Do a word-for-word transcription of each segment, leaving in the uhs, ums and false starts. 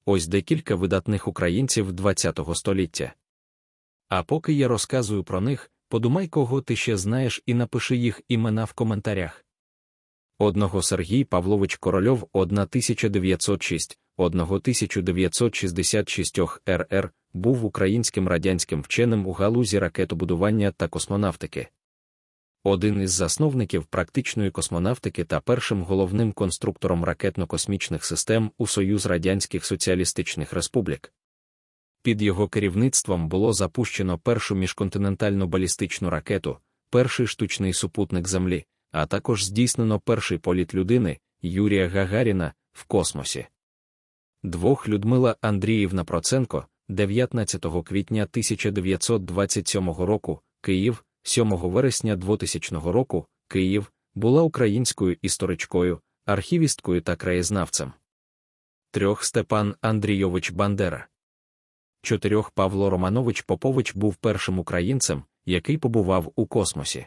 Ось декілька видатних українців ХХ століття. А поки я розказую про них, подумай, кого ти ще знаєш, і напиши їх імена в коментарях. Одного Сергій Павлович Корольов тисяча дев'ятсот шостого — тисяча дев'ятсот шістдесят шостого ер ер, був українським радянським вченим у галузі ракетобудування та космонавтики. Один із засновників практичної космонавтики та першим головним конструктором ракетно-космічних систем у Союз Радянських Соціалістичних Республік. Під його керівництвом було запущено першу міжконтинентальну балістичну ракету, перший штучний супутник Землі, а також здійснено перший політ людини, Юрія Гагаріна, в космосі. Двох Людмила Андріївна Проценко, дев'ятнадцятого квітня тисяча дев'ятсот двадцять сьомого року, Київ, сьомого вересня двотисячного року, Київ, була українською історичкою, архівісткою та краєзнавцем. Трьох Степан Андрійович Бандера. Чотирьох Павло Романович Попович був першим українцем, який побував у космосі.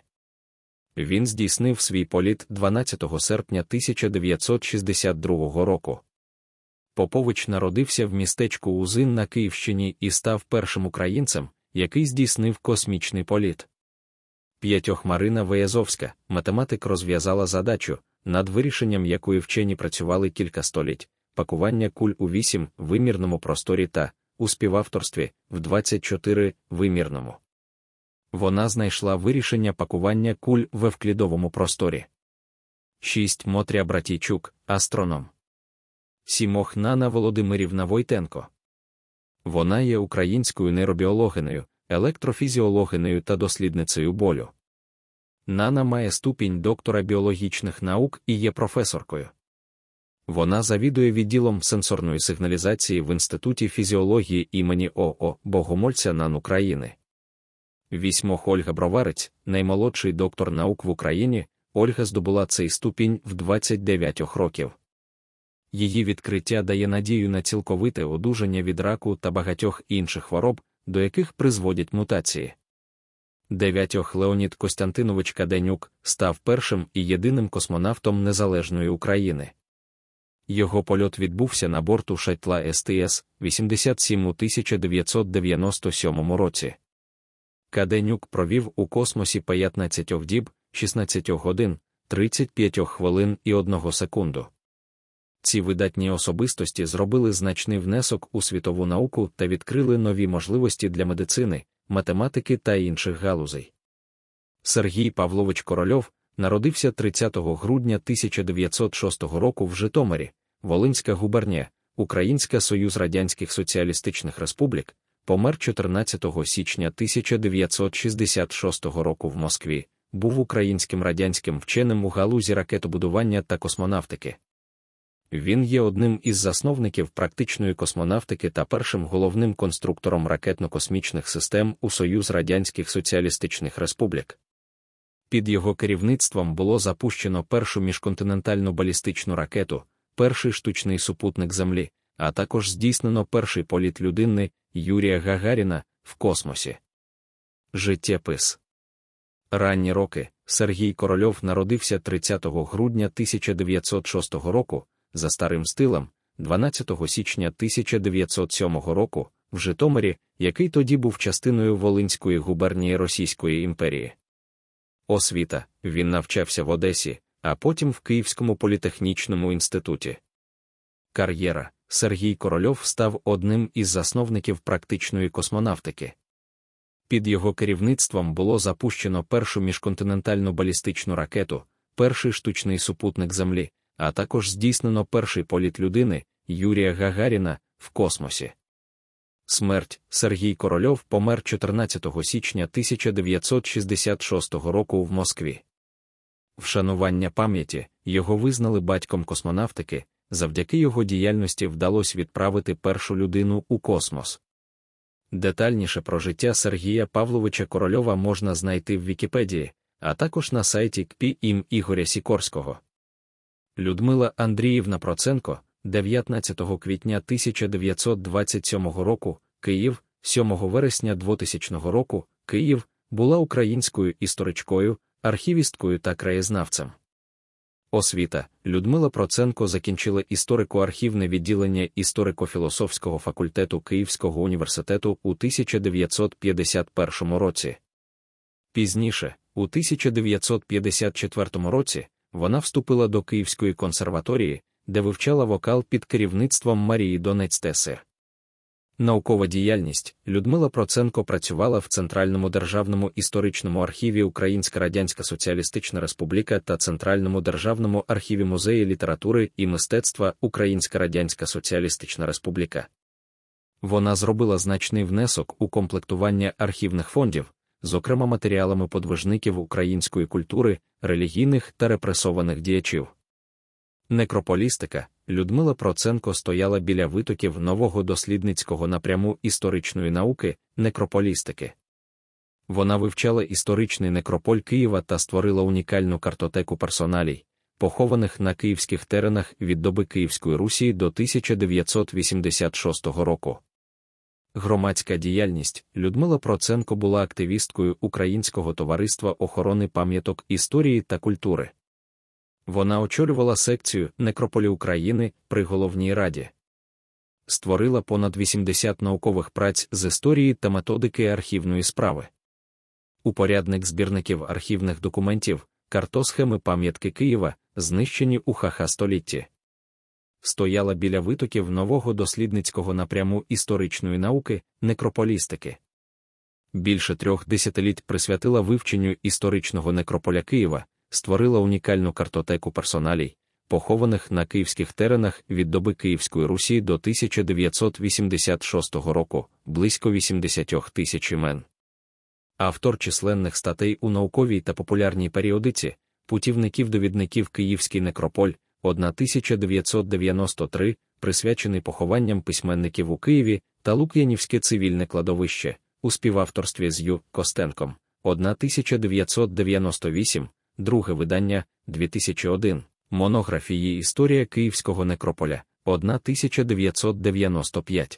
Він здійснив свій політ дванадцятого серпня тисяча дев'ятсот шістдесят другого року. Попович народився в містечку Узин на Київщині і став першим українцем, який здійснив космічний політ. П'ятьох Марина Виязовська, математик, розв'язала задачу, над вирішенням якої вчені працювали кілька століть, пакування куль у вісім-вимірному просторі та, у співавторстві, в двадцять чотири-вимірному. Вона знайшла вирішення пакування куль в евклідовому просторі. шість Мотря Братійчук, астроном. сім Нана Володимирівна Войтенко. Вона є українською нейробіологинею, електрофізіологинею та дослідницею болю. Нана має ступінь доктора біологічних наук і є професоркою. Вона завідує відділом сенсорної сигналізації в Інституті фізіології імені О О Богомольця НАН України. вісім Ольга Броварець, наймолодший доктор наук в Україні, Ольга здобула цей ступінь в двадцять дев'ять років. Її відкриття дає надію на цілковите одужання від раку та багатьох інших хвороб, до яких призводять мутації. дев'ять Леонід Костянтинович Каденюк став першим і єдиним космонавтом незалежної України. Його польот відбувся на борту шаттла Ес Те Ес вісімдесят сім у тисяча дев'ятсот дев'яносто сьомому році. Каденюк провів у космосі п'ятнадцять діб, шістнадцять годин, тридцять п'ять хвилин і одну секунду. Ці видатні особистості зробили значний внесок у світову науку та відкрили нові можливості для медицини, математики та інших галузей. Сергій Павлович Корольов народився тридцятого грудня тисяча дев'ятсот шостого року в Житомирі, Волинська губернія, Українська Союз Радянських Соціалістичних Республік, помер чотирнадцятого січня тисяча дев'ятсот шістдесят шостого року в Москві, був українським радянським вченим у галузі ракетобудування та космонавтики. Він є одним із засновників практичної космонавтики та першим головним конструктором ракетно-космічних систем у Союз Радянських Соціалістичних Республік. Під його керівництвом було запущено першу міжконтинентальну балістичну ракету, перший штучний супутник Землі, а також здійснено перший політ людини, Юрія Гагаріна, в космосі. Життєпис. Ранні роки. Сергій Корольов народився тридцятого грудня тисяча дев'ятсот шостого року, за старим стилем, дванадцятого січня тисяча дев'ятсот сьомого року, в Житомирі, який тоді був частиною Волинської губернії Російської імперії. Освіта. Він навчався в Одесі, а потім в Київському політехнічному інституті. Кар'єра. Сергій Корольов став одним із засновників практичної космонавтики. Під його керівництвом було запущено першу міжконтинентальну балістичну ракету, перший штучний супутник Землі, а також здійснено перший політ людини, Юрія Гагаріна, в космосі. Смерть. Сергій Корольов помер чотирнадцятого січня тисяча дев'ятсот шістдесят шостого року в Москві. Вшанування пам'яті. Його визнали батьком космонавтики, завдяки його діяльності вдалося відправити першу людину у космос. Детальніше про життя Сергія Павловича Корольова можна знайти в Вікіпедії, а також на сайті КПІ ім Ігоря Сікорського. Людмила Андріївна Проценко, дев'ятнадцятого квітня тисяча дев'ятсот двадцять сьомого року, Київ, сьомого вересня двотисячного року, Київ, була українською історичкою, архівісткою та краєзнавцем. Освіта. Людмила Проценко закінчила історико-архівне відділення історико-філософського факультету Київського університету у тисяча дев'ятсот п'ятдесят першому році. Пізніше, у тисяча дев'ятсот п'ятдесят четвертому році, вона вступила до Київської консерваторії, де вивчала вокал під керівництвом Марії Донець-Тесир. Наукова діяльність. Людмила Проценко працювала в Центральному державному історичному архіві Українська Радянська Соціалістична Республіка та Центральному державному архіві Музею літератури і мистецтва Українська Радянська Соціалістична Республіка. Вона зробила значний внесок у комплектування архівних фондів, зокрема матеріалами подвижників української культури, релігійних та репресованих діячів. Некрополістика. Людмила Проценко стояла біля витоків нового дослідницького напряму історичної науки – некрополістики. Вона вивчала історичний некрополь Києва та створила унікальну картотеку персоналій, похованих на київських теренах від доби Київської Русі до тисяча дев'ятсот вісімдесят шостого року. Громадська діяльність. Людмила Проценко була активісткою Українського товариства охорони пам'яток історії та культури. Вона очолювала секцію «Некрополі України» при Головній Раді. Створила понад вісімдесят наукових праць з історії та методики архівної справи. Упорядник збірників архівних документів, картосхеми пам'ятки Києва, знищені у ха-ха столітті. Стояла біля витоків нового дослідницького напряму історичної науки – некрополістики. Більше трьох десятиліть присвятила вивченню історичного некрополя Києва, створила унікальну картотеку персоналій, похованих на київських теренах від доби Київської Русі до тисяча дев'ятсот вісімдесят шостого року, близько вісімдесят тисяч імен. Автор численних статей у науковій та популярній періодиці, путівників-довідників «Київський некрополь» тисяча дев'ятсот дев'яносто три, присвячений похованням письменників у Києві, та Лук'янівське цивільне кладовище, у співавторстві з Ю. Костенком, тисяча дев'ятсот дев'яносто вісім, друге видання, дві тисячі один, монографії «Історія Київського некрополя», тисяча дев'ятсот дев'яносто п'ять.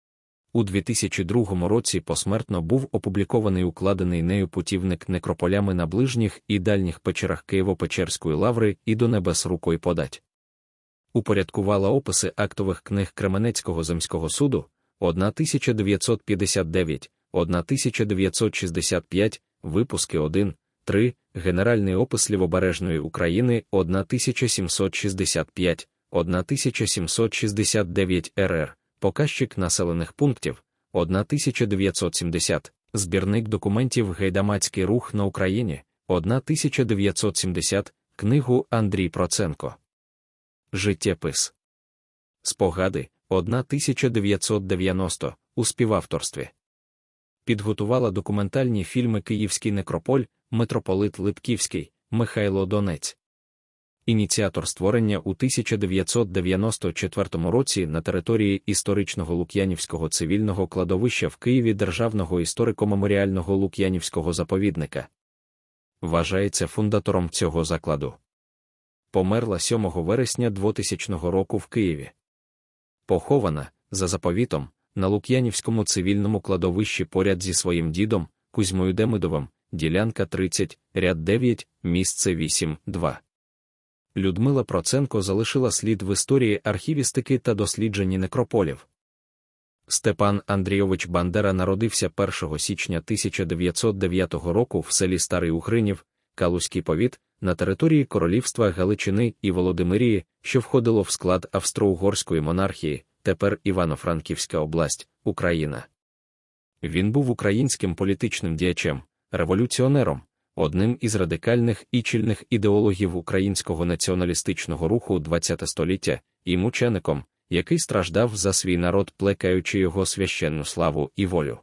У дві тисячі другому році посмертно був опублікований укладений нею путівник некрополями на ближніх і дальніх печерах Києво-Печерської лаври і до небес рукою подать. Упорядкувала описи актових книг Кременецького земського суду, тисяча дев'ятсот п'ятдесят дев'ять, тисяча дев'ятсот шістдесят п'ять, випуски один, три, Генеральний опис Лівобережної України тисяча сімсот шістдесят п'ять, тисяча сімсот шістдесят дев'ять ер ер, показчик населених пунктів, тисяча дев'ятсот сімдесят, збірник документів Гайдамацький рух на Україні, тисяча дев'ятсот сімдесят, книгу Андрій Проценко. Життєпис. Спогади, тисяча дев'ятсот дев'яносто, у співавторстві. Підготувала документальні фільми «Київський некрополь», митрополит Липківський, Михайло Донець. Ініціатор створення у тисяча дев'ятсот дев'яносто четвертому році на території історичного Лук'янівського цивільного кладовища в Києві Державного історико-меморіального Лук'янівського заповідника. Вважається фундатором цього закладу. Померла сьомого вересня двотисячного року в Києві. Похована, за заповітом, на Лук'янівському цивільному кладовищі поряд зі своїм дідом, Кузьмою Демидовим, ділянка тридцять, ряд дев'ять, місце вісім, два. Людмила Проценко залишила слід в історії архівістики та дослідженні некрополів. Степан Андрійович Бандера народився першого січня тисяча дев'ятсот дев'ятого року в селі Старий Угринів, Калузький повіт, на території Королівства Галичини і Володимирії, що входило в склад Австро-Угорської монархії, тепер Івано-Франківська область, Україна. Він був українським політичним діячем, революціонером, одним із радикальних і чільних ідеологів українського націоналістичного руху ХХ століття, і мучеником, який страждав за свій народ, плекаючи його священну славу і волю.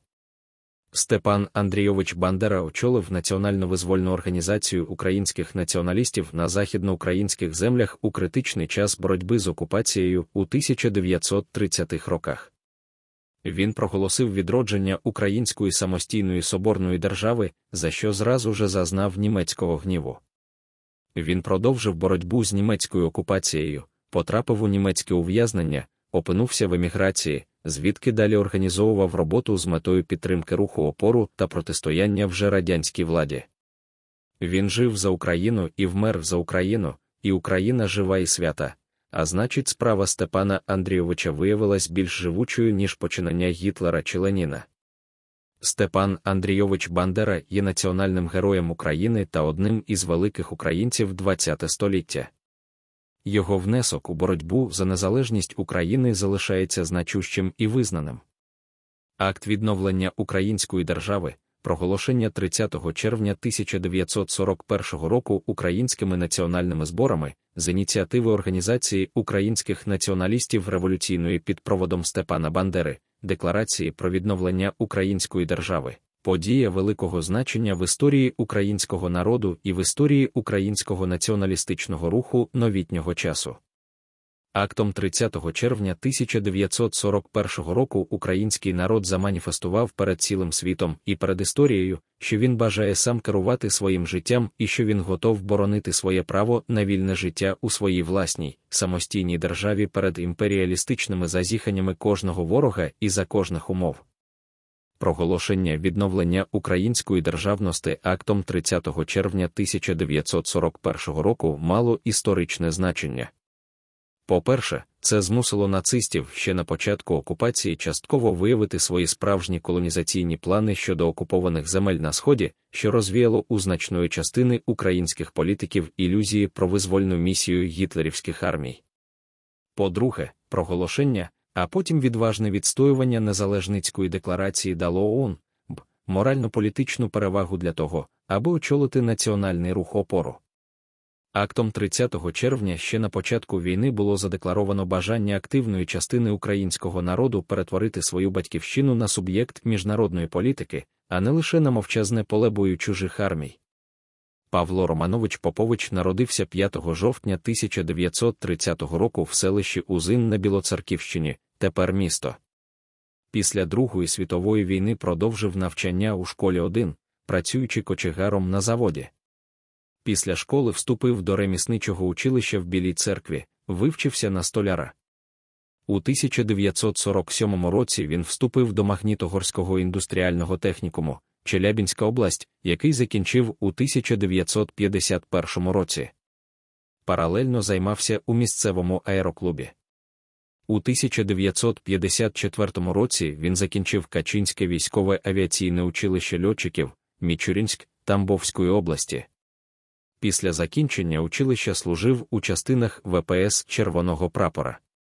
Степан Андрійович Бандера очолив національно-визвольну організацію українських націоналістів на західноукраїнських землях у критичний час боротьби з окупацією у тисяча дев'ятсот тридцятих роках. Він проголосив відродження української самостійної соборної держави, за що зразу же зазнав німецького гніву. Він продовжив боротьбу з німецькою окупацією, потрапив у німецьке ув'язнення, опинився в еміграції, звідки далі організовував роботу з метою підтримки руху опору та протистояння вже радянській владі. Він жив за Україну і вмер за Україну, і Україна жива і свята, а значить справа Степана Андрійовича виявилась більш живучою, ніж починання Гітлера чи Леніна. Степан Андрійович Бандера є національним героєм України та одним із великих українців ХХ століття. Його внесок у боротьбу за незалежність України залишається значущим і визнаним. Акт відновлення української держави, проголошення тридцятого червня тисяча дев'ятсот сорок першого року українськими національними зборами з ініціативи Організації українських націоналістів революційної під проводом Степана Бандери, Декларації про відновлення української держави, подія великого значення в історії українського народу і в історії українського націоналістичного руху новітнього часу. Актом тридцятого червня тисяча дев'ятсот сорок першого року український народ заманіфестував перед цілим світом і перед історією, що він бажає сам керувати своїм життям і що він готов боронити своє право на вільне життя у своїй власній, самостійній державі перед імперіалістичними зазіханнями кожного ворога і за кожних умов. Проголошення відновлення української державності актом тридцятого червня тисяча дев'ятсот сорок першого року мало історичне значення. По-перше, це змусило нацистів ще на початку окупації частково виявити свої справжні колонізаційні плани щодо окупованих земель на Сході, що розвіяло у значної частини українських політиків ілюзії про визвольну місію гітлерівських армій. По-друге, проголошення, а потім відважне відстоювання незалежницької декларації дало ООН б морально-політичну перевагу для того, аби очолити національний рух опору. Актом тридцятого червня ще на початку війни було задекларовано бажання активної частини українського народу перетворити свою батьківщину на суб'єкт міжнародної політики, а не лише на мовчазне поле бою чужих армій. Павло Романович Попович народився п'ятого жовтня тисяча дев'ятсот тридцятого року в селищі Узин на Білоцерківщині, тепер місто. Після Другої світової війни продовжив навчання у школі один, працюючи кочегаром на заводі. Після школи вступив до ремісничого училища в Білій Церкві, вивчився на столяра. У тисяча дев'ятсот сорок сьомому році він вступив до Магнітогорського індустріального технікуму, Челябинська область, який закінчив у тисяча дев'ятсот п'ятдесят першому році. Паралельно займався у місцевому аероклубі. У тисяча дев'ятсот п'ятдесят четвертому році він закінчив Качинське військове авіаційне училище льотчиків, Мічурінськ, Тамбовської області. Після закінчення училища служив у частинах ве пе ес Червоного прапора.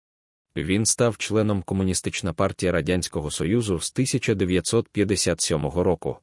Він став членом Комуністична партія Радянського Союзу з тисяча дев'ятсот п'ятдесят сьомого року.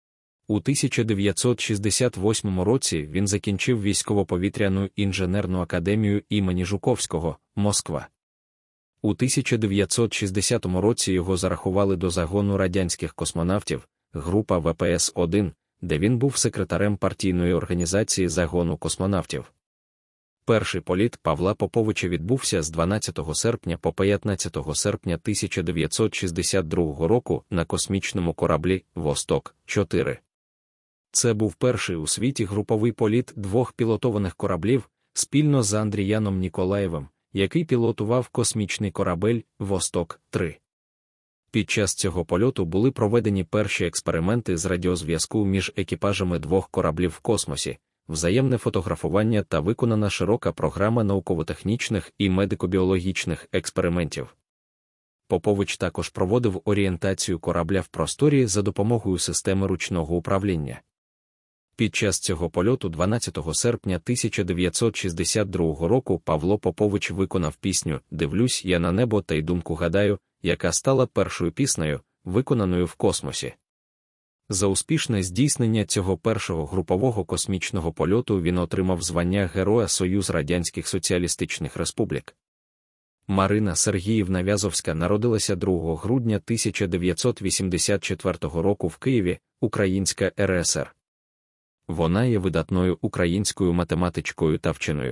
У тисяча дев'ятсот шістдесят восьмому році він закінчив військово-повітряну інженерну академію імені Жуковського, Москва. У тисяча дев'ятсот шістдесятому році його зарахували до загону радянських космонавтів, група ве пе ес один, де він був секретарем партійної організації загону космонавтів. Перший політ Павла Поповича відбувся з дванадцятого серпня по п'ятнадцятого серпня тисяча дев'ятсот шістдесят другого року на космічному кораблі «Восток чотири». Це був перший у світі груповий політ двох пілотованих кораблів спільно з Андріяном Ніколаєвим, який пілотував космічний корабель «Восток три». Під час цього польоту були проведені перші експерименти з радіозв'язку між екіпажами двох кораблів в космосі, взаємне фотографування та виконана широка програма науково-технічних і медико-біологічних експериментів. Попович також проводив орієнтацію корабля в просторі за допомогою системи ручного управління. Під час цього польоту дванадцятого серпня тисяча дев'ятсот шістдесят другого року Павло Попович виконав пісню «Дивлюсь я на небо та й думку гадаю», яка стала першою піснею, виконаною в космосі. За успішне здійснення цього першого групового космічного польоту він отримав звання Героя Союз Радянських Соціалістичних Республік. Марина Сергіївна Вязовська народилася другого грудня тисяча дев'ятсот вісімдесят четвертого року в Києві, Українська ер ес ер. Вона є видатною українською математичкою та вченою.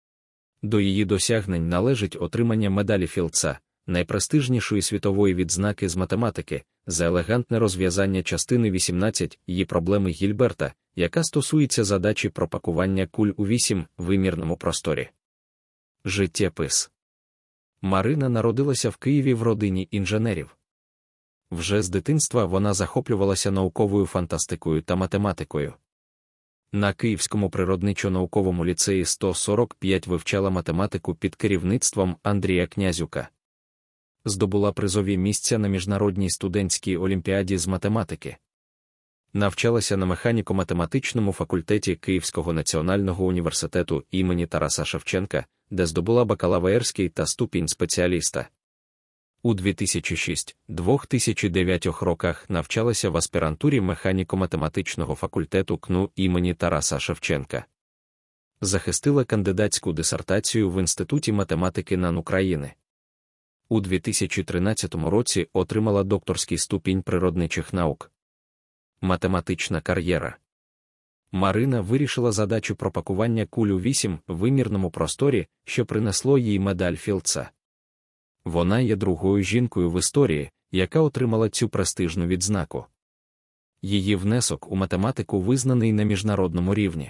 До її досягнень належить отримання медалі Філдса, найпрестижнішої світової відзнаки з математики, за елегантне розв'язання частини вісімнадцять її проблеми Гільберта, яка стосується задачі про пакування куль у вісім-вимірному просторі. Життєпис. Марина народилася в Києві в родині інженерів. Вже з дитинства вона захоплювалася науковою фантастикою та математикою. На Київському природничо-науковому ліцеї сто сорок п'ять вивчала математику під керівництвом Андрія Князюка. Здобула призові місця на Міжнародній студентській олімпіаді з математики. Навчалася на механіко-математичному факультеті Київського національного університету імені Тараса Шевченка, де здобула бакалаврський та ступінь спеціаліста. У дві тисячі шостому — дві тисячі дев'ятому роках навчалася в аспірантурі механіко-математичного факультету КНУ імені Тараса Шевченка. Захистила кандидатську дисертацію в Інституті математики НАН України. У дві тисячі тринадцятому році отримала докторський ступінь природничих наук. Математична кар'єра. Марина вирішила задачу пропакування куль у вісім-вимірному просторі, що принесло їй медаль Філдса. Вона є другою жінкою в історії, яка отримала цю престижну відзнаку. Її внесок у математику визнаний на міжнародному рівні.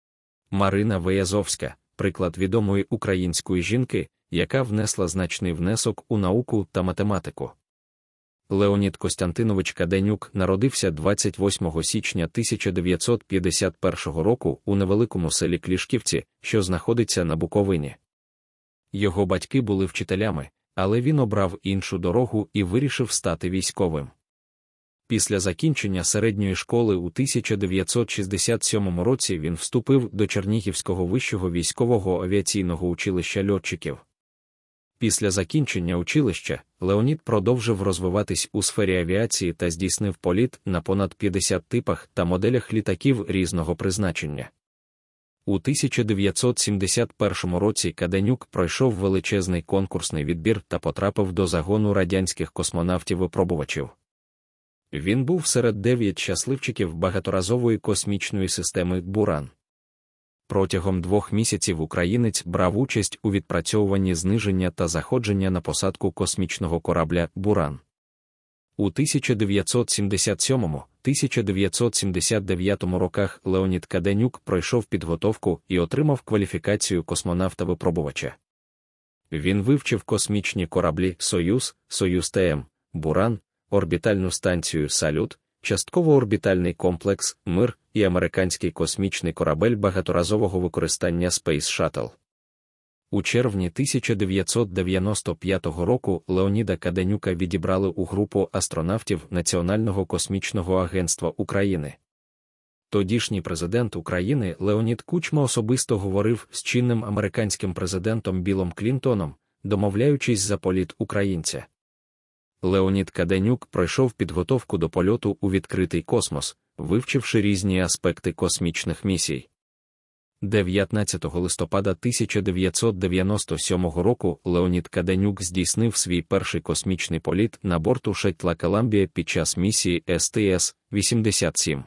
Марина Виязовська – приклад відомої української жінки, яка внесла значний внесок у науку та математику. Леонід Костянтинович Каденюк народився двадцять восьмого січня тисяча дев'ятсот п'ятдесят першого року у невеликому селі Клішківці, що знаходиться на Буковині. Його батьки були вчителями, але він обрав іншу дорогу і вирішив стати військовим. Після закінчення середньої школи у тисяча дев'ятсот шістдесят сьомому році він вступив до Чернігівського вищого військового авіаційного училища льотчиків. Після закінчення училища Леонід продовжив розвиватись у сфері авіації та здійснив політ на понад п'ятдесят типах та моделях літаків різного призначення. У тисяча дев'ятсот сімдесят першому році Каденюк пройшов величезний конкурсний відбір та потрапив до загону радянських космонавтів-випробувачів. Він був серед дев'ять щасливчиків багаторазової космічної системи «Буран». Протягом двох місяців українець брав участь у відпрацьовуванні зниження та заходження на посадку космічного корабля «Буран». У тисяча дев'ятсот сімдесят сьомому — тисяча дев'ятсот сімдесят дев'ятому роках Леонід Каденюк пройшов підготовку і отримав кваліфікацію космонавта-випробувача. Він вивчив космічні кораблі «Союз», «Союз-ТМ», «Буран», орбітальну станцію «Салют», частково-орбітальний комплекс «Мир» і американський космічний корабель багаторазового використання Space Shuttle. У червні тисяча дев'ятсот дев'яносто п'ятого року Леоніда Каденюка відібрали у групу астронавтів Національного космічного агентства України. Тодішній президент України Леонід Кучма особисто говорив з чинним американським президентом Біллом Клінтоном, домовляючись за політ українця. Леонід Каденюк пройшов підготовку до польоту у відкритий космос, вивчивши різні аспекти космічних місій. дев'ятнадцятого листопада тисяча дев'ятсот дев'яносто сьомого року Леонід Каденюк здійснив свій перший космічний політ на борту шаттла «Коламбія» під час місії ес те ес вісімдесят сім.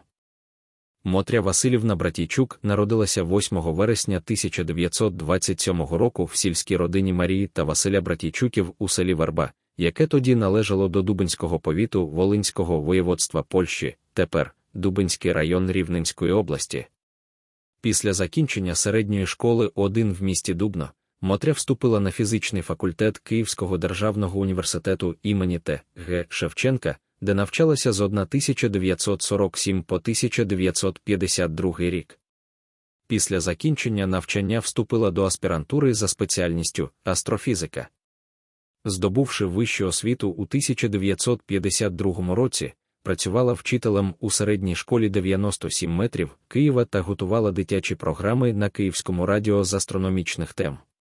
Мотря Василівна Братійчук народилася восьмого вересня тисяча дев'ятсот двадцять сьомого року в сільській родині Марії та Василя Братійчуків у селі Верба, яке тоді належало до Дубинського повіту Волинського воєводства Польщі, тепер Дубинський район Рівненської області. Після закінчення середньої школи один в місті Дубно, Мотря вступила на фізичний факультет Київського державного університету імені Т Г Шевченка, де навчалася з тисяча дев'ятсот сорок сьомого по тисяча дев'ятсот п'ятдесят другий рік. Після закінчення навчання вступила до аспірантури за спеціальністю астрофізика. Здобувши вищу освіту у тисяча дев'ятсот п'ятдесят другому році, працювала вчителем у середній школі дев'яносто сім метрів Києва та готувала дитячі програми на Київському радіо з астрономічних тем.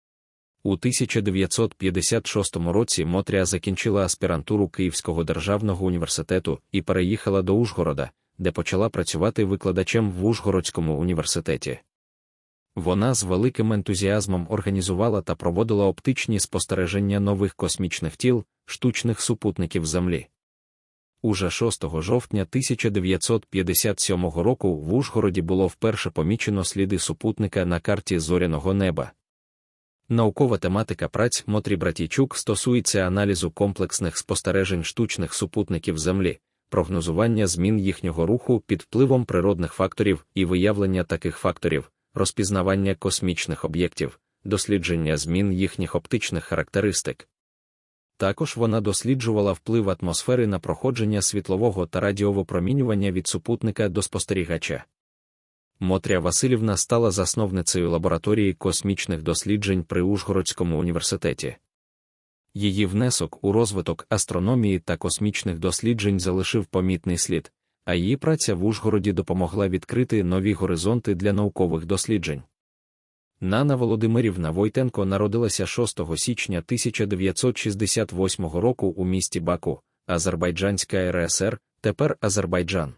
У тисяча дев'ятсот п'ятдесят шостому році Мотря закінчила аспірантуру Київського державного університету і переїхала до Ужгорода, де почала працювати викладачем в Ужгородському університеті. Вона з великим ентузіазмом організувала та проводила оптичні спостереження нових космічних тіл, штучних супутників Землі. Уже шостого жовтня тисяча дев'ятсот п'ятдесят сьомого року в Ужгороді було вперше помічено сліди супутника на карті зоряного неба. Наукова тематика праць Мотрі Братійчук стосується аналізу комплексних спостережень штучних супутників Землі, прогнозування змін їхнього руху під впливом природних факторів і виявлення таких факторів, розпізнавання космічних об'єктів, дослідження змін їхніх оптичних характеристик. Також вона досліджувала вплив атмосфери на проходження світлового та радіовипромінювання від супутника до спостерігача. Мотря Василівна стала засновницею лабораторії космічних досліджень при Ужгородському університеті. Її внесок у розвиток астрономії та космічних досліджень залишив помітний слід, а її праця в Ужгороді допомогла відкрити нові горизонти для наукових досліджень. Нана Володимирівна Войтенко народилася шостого січня тисяча дев'ятсот шістдесят восьмого року у місті Баку, Азербайджанська ер ес ер, тепер Азербайджан.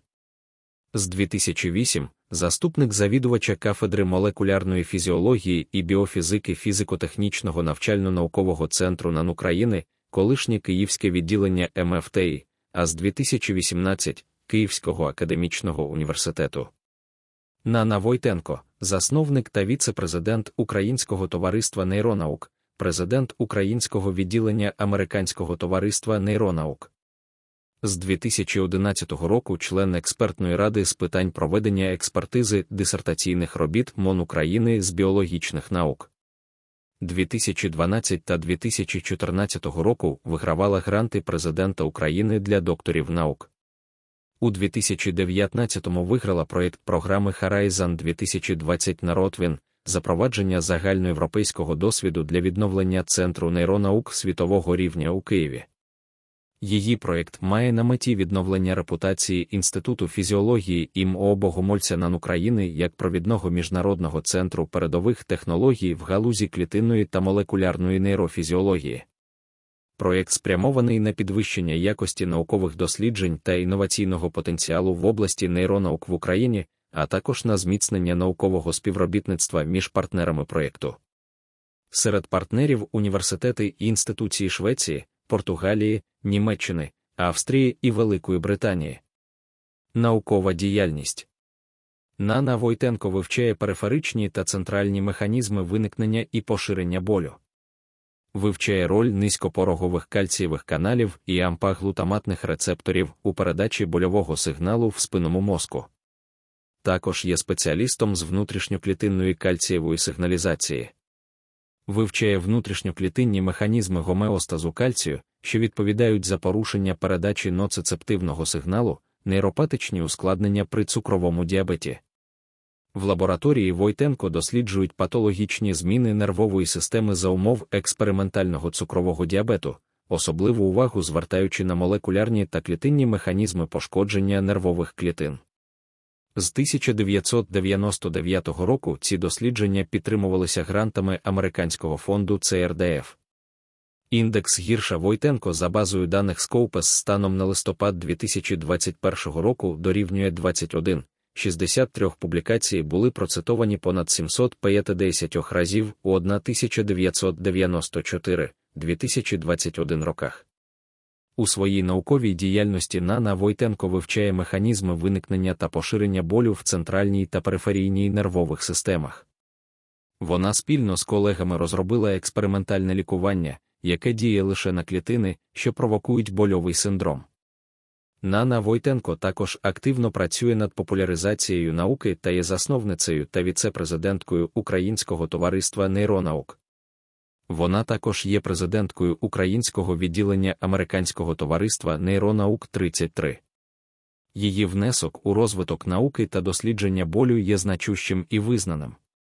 З дві тисячі восьмого заступник завідувача кафедри молекулярної фізіології і біофізики фізико-технічного навчально-наукового центру НАН України, колишнє Київське відділення ем еф те і, а з дві тисячі вісімнадцятого Київського академічного університету. Нана Войтенко – засновник та віце-президент Українського товариства нейронаук, президент Українського відділення Американського товариства нейронаук. З дві тисячі одинадцятого року член експертної ради з питань проведення експертизи дисертаційних робіт МОН України з біологічних наук. дві тисячі дванадцятого та дві тисячі чотирнадцятого року вигравала гранти президента України для докторів наук. У дві тисячі дев'ятнадцятому виграла проєкт програми Horizon дві тисячі двадцять на Ротвін, запровадження загальноєвропейського досвіду для відновлення Центру нейронаук світового рівня у Києві. Її проєкт має на меті відновлення репутації Інституту фізіології імені Богомольця НАН України як провідного міжнародного центру передових технологій в галузі клітинної та молекулярної нейрофізіології. Проєкт спрямований на підвищення якості наукових досліджень та інноваційного потенціалу в області нейронаук в Україні, а також на зміцнення наукового співробітництва між партнерами проєкту. Серед партнерів університети і інституції Швеції, Португалії, Німеччини, Австрії і Великої Британії. Наукова діяльність. Нана Войтенко вивчає периферичні та центральні механізми виникнення і поширення болю. Вивчає роль низькопорогових кальцієвих каналів і ампа-глутаматних рецепторів у передачі больового сигналу в спинному мозку. Також є спеціалістом з внутрішньоклітинної кальцієвої сигналізації. Вивчає внутрішньоклітинні механізми гомеостазу кальцію, що відповідають за порушення передачі ноцицептивного сигналу, нейропатичні ускладнення при цукровому діабеті. В лабораторії Войтенко досліджують патологічні зміни нервової системи за умов експериментального цукрового діабету, особливу увагу звертаючи на молекулярні та клітинні механізми пошкодження нервових клітин. З тисяча дев'ятсот дев'яносто дев'ятого року ці дослідження підтримувалися грантами американського фонду це ер де еф. Індекс гірша Войтенко за базою даних Scopus станом на листопад дві тисячі двадцять першого року дорівнює двадцять один. шістдесят три публікації були процитовані понад сімсот п'ятдесят разів у тисяча дев'ятсот дев'яносто чотири - дві тисячі двадцять один роках. У своїй науковій діяльності Нана Войтенко вивчає механізми виникнення та поширення болю в центральній та периферійній нервових системах. Вона спільно з колегами розробила експериментальне лікування, яке діє лише на клітини, що провокують больовий синдром. Нана Войтенко також активно працює над популяризацією науки та є засновницею та віце-президенткою Українського товариства нейронаук. Вона також є президенткою Українського відділення Американського товариства нейронаук тридцять три. Її внесок у розвиток науки та дослідження болю є значущим і визнаним.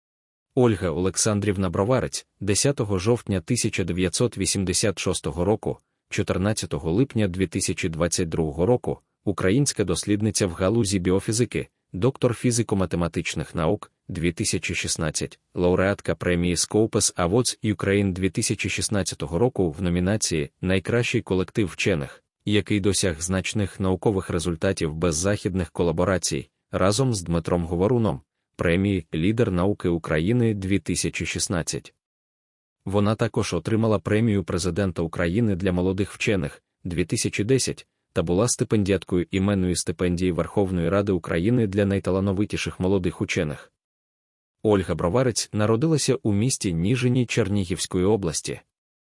Ольга Олександрівна Броварець, десятого жовтня тисяча дев'ятсот вісімдесят шостого року, чотирнадцятого липня дві тисячі двадцять другого року, українська дослідниця в галузі біофізики, доктор фізико-математичних наук, дві тисячі шістнадцятий, лауреатка премії Scopus Awards Ukraine дві тисячі шістнадцятого року в номінації «Найкращий колектив вчених», який досяг значних наукових результатів без західних колаборацій, разом з Дмитром Говоруном, премії «Лідер науки України дві тисячі шістнадцять». Вона також отримала премію Президента України для молодих вчених дві тисячі десять та була стипендіаткою іменної стипендії Верховної Ради України для найталановитіших молодих учених. Ольга Броварець народилася у місті Ніжині Чернігівської області.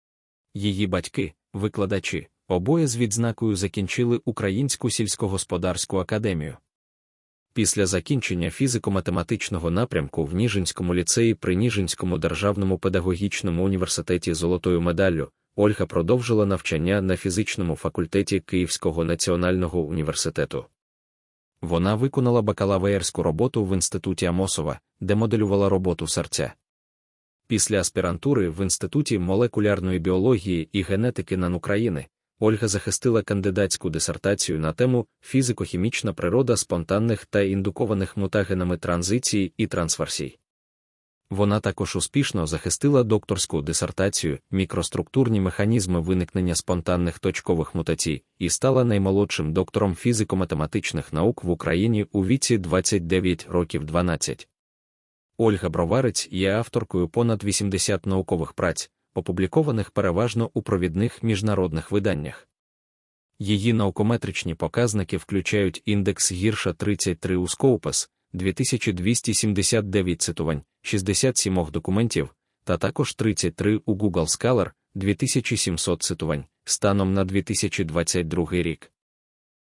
Її батьки, викладачі, обоє з відзнакою закінчили Українську сільськогосподарську академію. Після закінчення фізико-математичного напрямку в Ніжинському ліцеї при Ніжинському державному педагогічному університеті золотою медаллю, Ольга продовжила навчання на фізичному факультеті Київського національного університету. Вона виконала бакалаврську роботу в інституті Амосова, де моделювала роботу серця. Після аспірантури в Інституті молекулярної біології і генетики НАН України Ольга захистила кандидатську дисертацію на тему «Фізико-хімічна природа спонтанних та індукованих мутагенами транзицій і трансверсій». Вона також успішно захистила докторську дисертацію «Мікроструктурні механізми виникнення спонтанних точкових мутацій» і стала наймолодшим доктором фізико-математичних наук в Україні у віці двадцять дев'ять років дванадцять. Ольга Броварець є авторкою понад вісімдесят наукових праць, опублікованих переважно у провідних міжнародних виданнях. Її наукометричні показники включають індекс гірша тридцять три у Scopus, дві тисячі двісті сімдесят дев'ять цитувань, шістдесят сім документів, та також тридцять три у Google Scholar, дві тисячі сімсот цитувань, станом на дві тисячі двадцять другий рік.